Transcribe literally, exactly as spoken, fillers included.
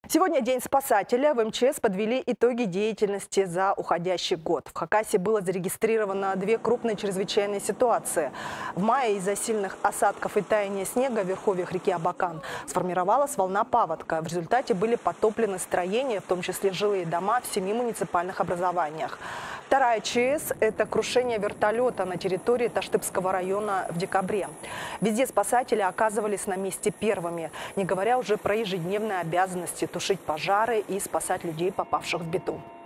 Сегодня День спасателя. В эм че эс подвели итоги деятельности за уходящий год. В Хакасии было зарегистрировано две крупные чрезвычайные ситуации. В мае из-за сильных осадков и таяния снега в верховьях реки Абакан сформировалась волна паводка. В результате были потоплены строения, в том числе жилые дома, в семи муниципальных образованиях. Вторая ЧС – это крушение вертолета на территории Таштыбского района в декабре. Везде спасатели оказывались на месте первыми, не говоря уже про ежедневные обязанности тушить пожары и спасать людей, попавших в беду.